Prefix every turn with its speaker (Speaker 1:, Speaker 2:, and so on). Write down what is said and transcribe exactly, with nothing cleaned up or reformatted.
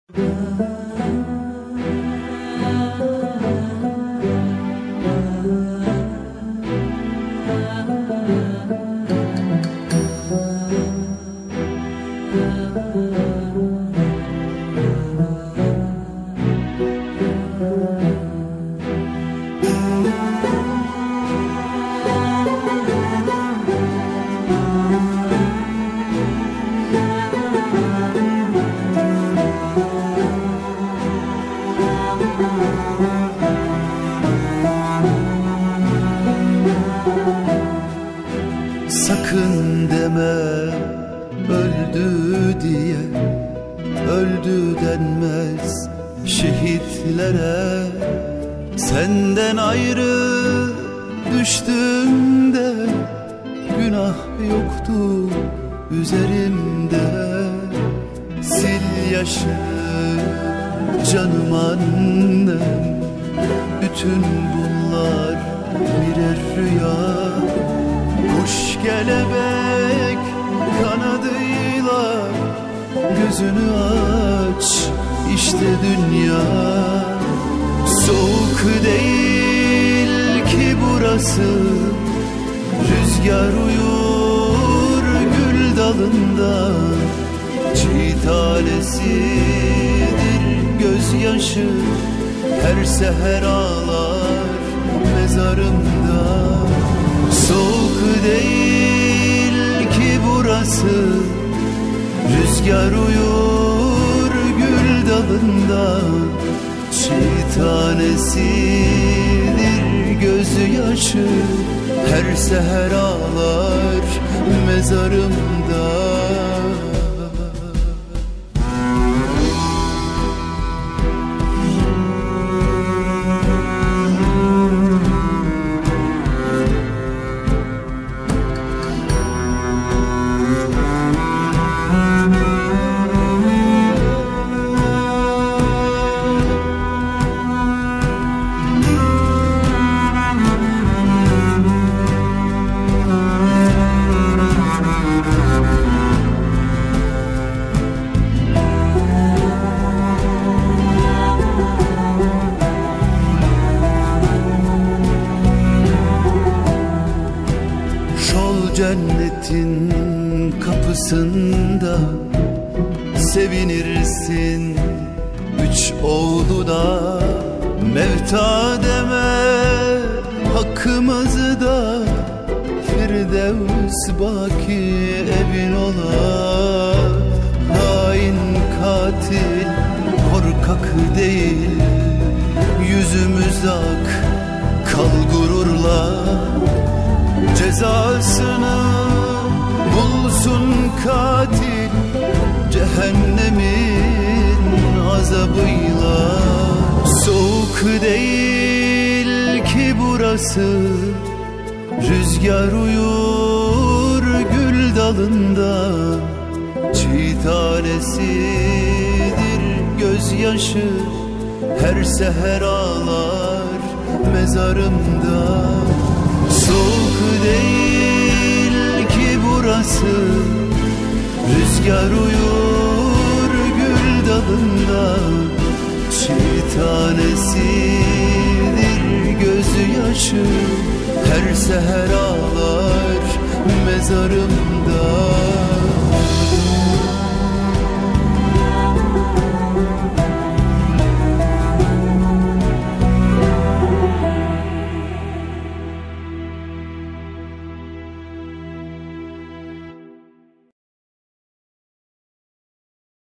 Speaker 1: Sakın deme öldü diye, öldü denmez şehitlere. Senden ayrı düştüğümde günah yoktu üzerimde. Sil yaşı canım annem, bütün bunlar birer rüya. Kuş kelebek kanadıyla gözünü aç, işte dünya. Soğuk değil ki burası, rüzgar uyur gül dalında. Çiğ tanesidir gözyaşı, her seher ağlar mezarımda. Soğuk değil ki burası, rüzgar uyur gül dalında. Çiğ tanesidir gözyaşı, her seher ağlar mezarımda. Cennetin kapısında sevinirsin üç oğluna. Mevta deme hakkımızı da, Firdevs baki evin ola. Hain katil korkak değil, yüzümüz ak kal gururla. Cezasını bulsun katil, cehennemin azabıyla. Soğuk değil ki burası, rüzgar uyur gül dalında. Çiğ tanesidir gözyaşı, her seher ağlar mezarımda. Soğuk değil ki burası, rüzgar uyur gül dalında. Çiğ tanesidir gözyaşı, her seher ağlar mezarımda.